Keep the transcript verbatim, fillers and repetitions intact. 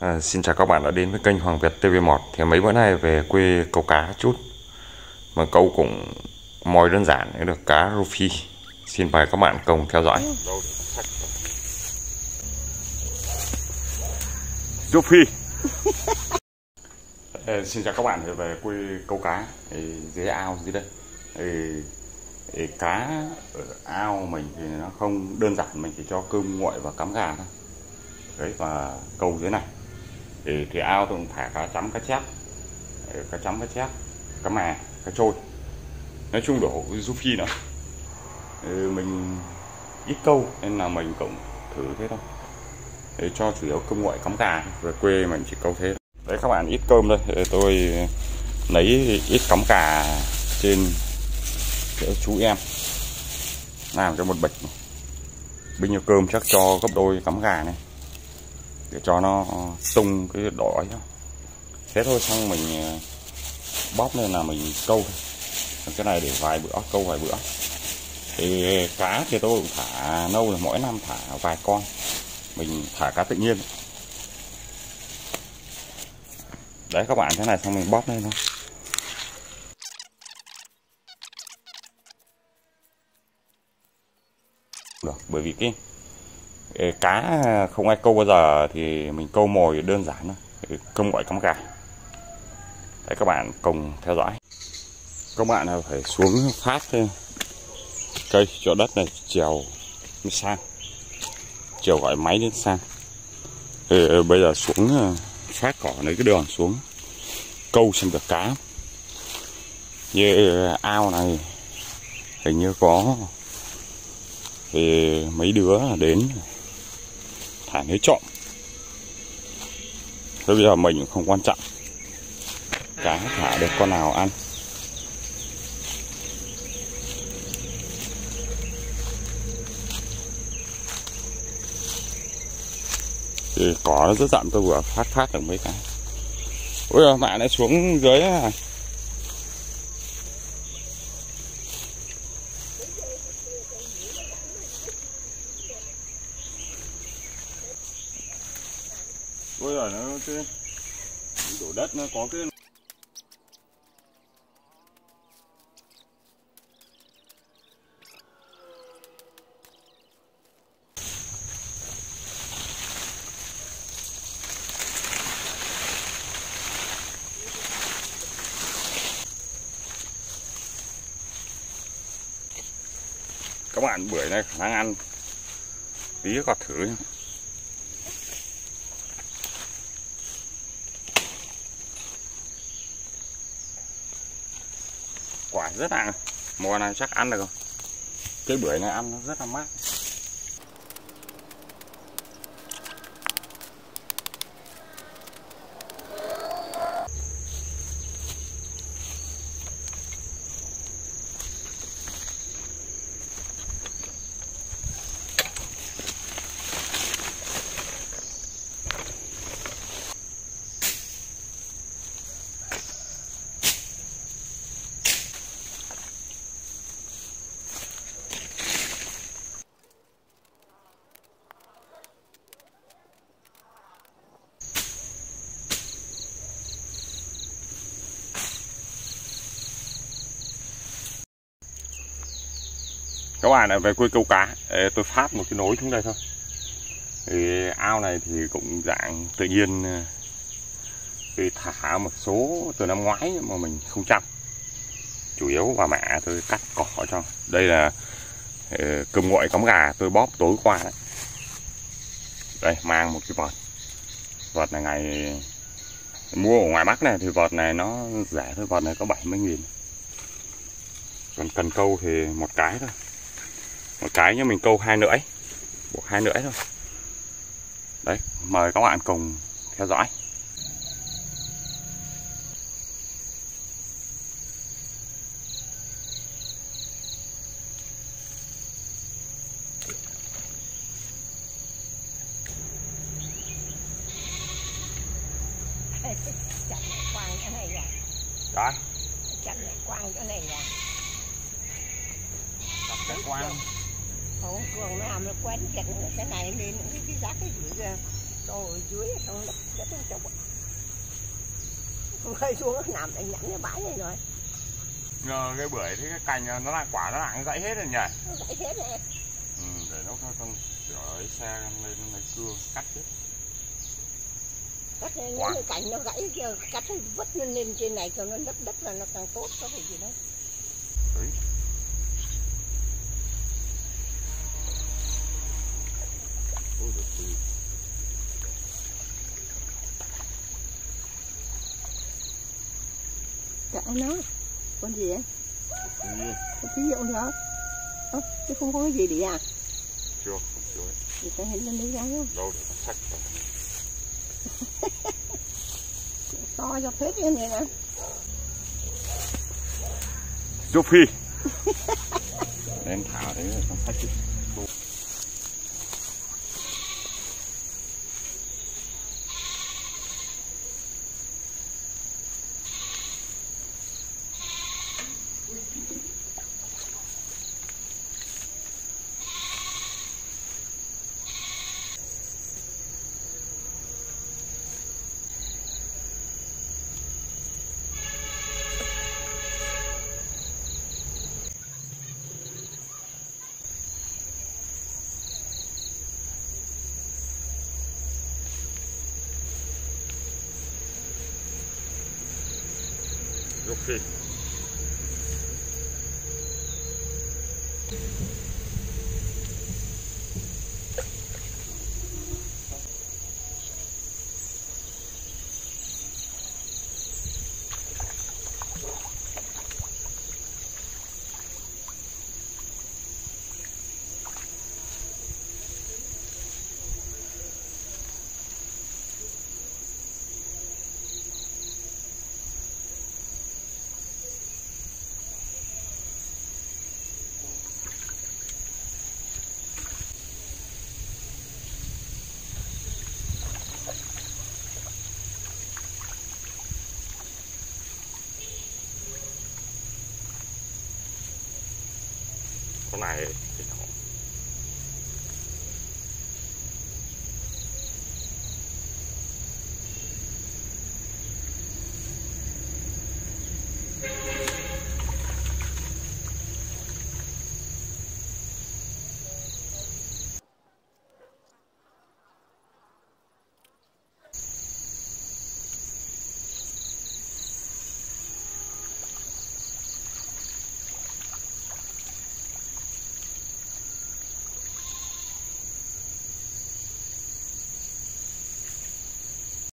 À, xin chào các bạn đã đến với kênh Hoàng Việt tê vê một. Thì mấy bữa nay về quê câu cá chút, mà câu cũng mồi đơn giản, được cá rô phi. Xin mời các bạn cùng theo dõi. Rô phi. À, xin chào các bạn thì về quê câu cá thì dưới ao dưới đây. Thì, thì cá ở ao mình thì nó không đơn giản, mình chỉ cho cơm nguội và cắm gà thôi. Đấy, và câu dưới này thì, thì ao tôi cũng thả cá chấm, cá chép, cá chấm, cá chép, cá mè, cá trôi, nói chung đổ rô phi nữa. Ừ, mình ít câu nên là mình cũng thử thế thôi, để cho chủ yếu cơm nguội cắm gà. Về quê mình chỉ câu thế. Đấy các bạn, ít cơm đây, để tôi lấy ít cắm gà trên để chú em làm cho một bịch. Bao nhiêu cơm chắc cho gấp đôi cắm gà này, để cho nó tung cái đỏ đó. Thế thôi, xong mình bóp lên là mình câu. Cái này để vài bữa, câu vài bữa. Thì cá thì tôi cũng thả nâu rồi, mỗi năm thả vài con. Mình thả cá tự nhiên. Đấy các bạn, thế này xong mình bóp lên thôi. Được, bởi vì cái cá không ai câu bao giờ thì mình câu mồi đơn giản thôi, cơm gọi cắm gà. Đấy các bạn cùng theo dõi. Các bạn là phải xuống phát cây chỗ đất này, trèo mới sang, trèo gọi máy đến sang. Thì bây giờ xuống phát cỏ lấy cái đường xuống câu xem được cá. Như ao này hình như có thì mấy đứa đến thả lấy trộm. Thế bây giờ mình cũng không quan trọng, cá thả được con nào ăn. Thì cỏ nó rất dặn, tôi vừa phát phát được mấy cái. Ôi giời, bạn lại xuống dưới à. Ôi giời, nó cái đổ đất nó có cái các bạn. Bưởi này khả năng ăn tí còn thử nhé. Quả rất nặng, mùa này chắc ăn được không? Cái bưởi này ăn nó rất là mát. Các bạn lại về quê câu cá, tôi phát một cái nối xuống đây thôi. Thì ao này thì cũng dạng tự nhiên, thì thả một số từ năm ngoái mà mình không chăm, chủ yếu bà mẹ tôi cắt cỏ cho. Đây là cơm nguội cắm gà tôi bóp tối qua đấy. Đây, mang một cái vợt. Vợt này ngày mua ở ngoài Bắc này thì vợt này nó rẻ thôi, vợt này có bảy mươi nghìn. Còn cần câu thì một cái thôi, một cái nhưng mình câu hai lưỡi, buộc hai lưỡi thôi. Đấy, mời các bạn cùng theo dõi. Chặt quăng cái này ra. Đó. Chặt quăng cái này ra. Chặt cái quăng. Không, cường nó làm nó quén chặt cái này lên cái cái rác cái rửa ra. Rồi dưới trong đất đất nó trồng. Rơi xuống nó nằm đánh nhẵn cái bãi này rồi. Nhờ cái bưởi thì cái cành nó là quả nó nặng gãy hết rồi nhỉ. Nó gãy hết rồi. Ừ, để nó con chở xe lên lấy cưa cắt hết. Cắt những cái cành nó gãy kia, cắt vứt nó lên trên này cho nó đất đất là nó càng tốt, có phải gì đâu. Đấy. Ôi giời ơi. Cãi nó. Con gì vậy? Ừ. Có tí rượu nữa. Ơ, chứ không có cái gì đi à? Chưa, không chưa ấy. Thì phải hình lên lấy gái không? Đâu để nó sách rồi. To cho phết như này nè. Giúp Phi. Đến thả đấy rồi con sách đi. Giúp Phi. Con này